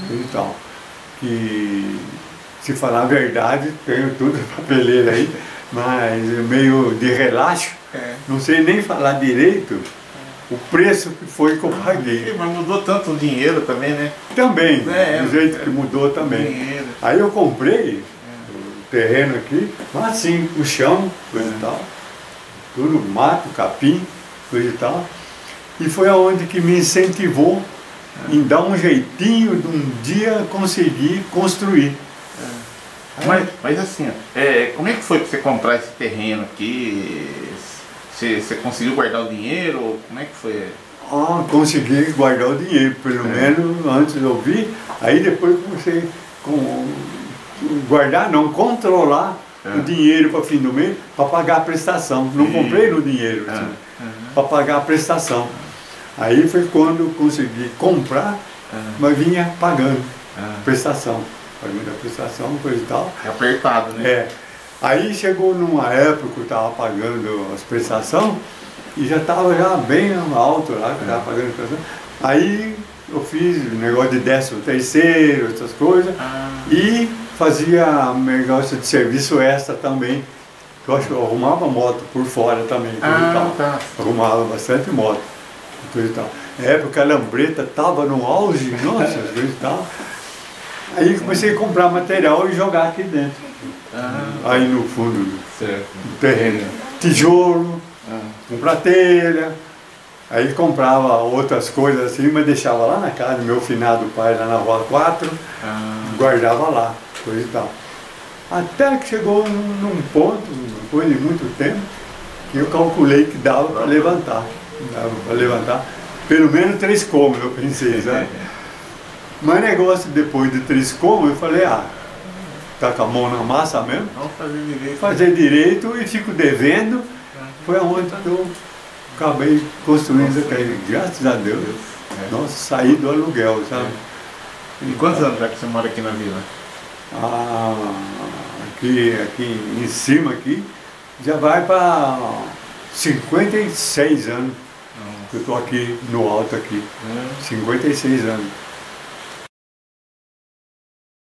e tal. Que, se falar a verdade, tenho tudo papeleiro aí, mas meio de relaxo, não sei nem falar direito o preço que foi que eu paguei. Mas mudou tanto o dinheiro também, né? Também, do jeito que mudou também. Dinheiro. Aí eu comprei o terreno aqui, mas assim, o chão, coisa e tal, tudo mato, capim, coisa e tal. E foi aonde que me incentivou em dar um jeitinho de um dia conseguir construir. Mas assim, como é que foi para você comprar esse terreno aqui? Você conseguiu guardar o dinheiro? Ou como é que foi? Consegui guardar o dinheiro, pelo menos antes eu vi. Aí depois comecei guardar, não, controlar o dinheiro para fim do mês, para pagar a prestação. Não comprei no dinheiro, assim, para pagar a prestação. Aí foi quando eu consegui comprar, mas vinha pagando prestação. Pagando a prestação, coisa e tal. É apertado, né? Aí chegou numa época que eu estava pagando as prestações e já estava bem alto lá, que estava pagando prestação. Aí eu fiz negócio de 13º, essas coisas, e fazia negócio de serviço extra também. Eu acho que eu arrumava moto por fora também, coisa e tal. Tá. Arrumava bastante moto, coisa e tal. Na época a lambreta estava no auge, nossa, coisa e tal. Aí comecei a comprar material e jogar aqui dentro. Aí no fundo do terreno. Tijolo, comprar telha. Aí comprava outras coisas assim, mas deixava lá na casa do meu finado pai, lá na Rua 4, guardava lá, coisa e tal. Até que chegou num ponto, depois de muito tempo, que eu calculei que dava para levantar. Dava para levantar pelo menos 3 cômodos, eu pensei, sabe? Mas negócio depois de 3 cômodos, eu falei, tá com a mão na massa mesmo, Vamos fazer direito. fazer direito e fico devendo. Foi aonde eu acabei construindo aqui, graças a Deus. Nossa, saí do aluguel, sabe? E quantos anos já que você mora aqui na vila? Aqui em cima aqui, já vai para 56 anos que eu estou aqui no alto aqui. 56 anos.